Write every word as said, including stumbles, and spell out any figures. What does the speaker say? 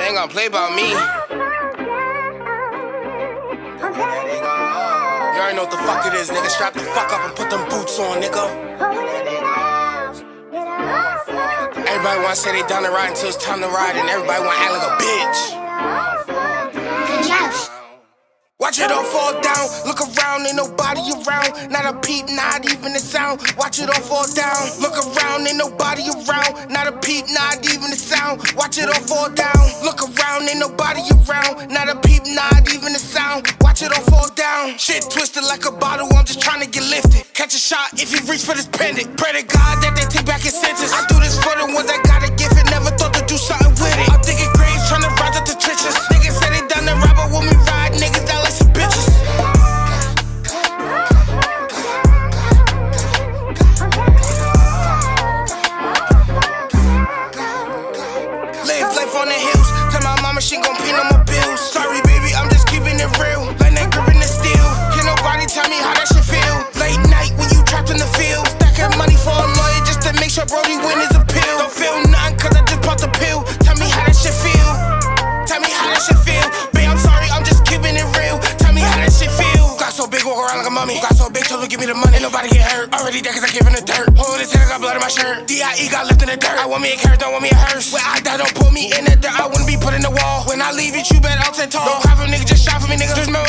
ain't gonna play about me. You already know what the fuck it is, nigga. Strap the fuck up and put them boots on, nigga. Everybody wanna say they down to ride until it's time to ride, and everybody wanna act like a bitch. Watch it all fall down, look around, ain't nobody around. Not a peep, not even a sound. Watch it all fall down, look around, ain't nobody around. Not a peep, not even a sound. Watch it all fall down, look around, ain't nobody around. Not a peep, not even a sound. Watch it all fall down. Shit twisted like a bottle, I'm just trying to get lifted. Catch a shot if you reach for this pendant. Pray to God that they take back his sentence. I do this for the ones that got a gift and never thought to do something with it. I'm thinking graves, trying to rise up the trenches. Niggas say they done the rapper when we ride, niggas down like some bitches. Live life on the hills, tell my mama she gon' pay no more bills. Sorry baby, I'm just keeping it real, like that grip in the steel. Can't nobody tell me how that shit feel. Late night when you trapped in the field, stacking money for a lawyer just to make sure Brody win his appeal. Don't feel nothing cause I just popped the pill. Tell me how that shit feel, tell me how that shit feel. Babe, I'm sorry, I'm just keeping it real. Tell me how that shit feel. Got so big, walk around like a mummy. Got so big, told her give me the money. Ain't nobody get hurt. Already dead cause I gave him the dirt. Hold his head, I got blood in my shirt. D I E got left in the dirt. I want me a carrot, don't want me a hearse. When I die, don't put me in the dirt. I wouldn't be put in the wall. When I leave it, you better I'll take tall. Don't have a nigga, just shot for me, nigga. Just remember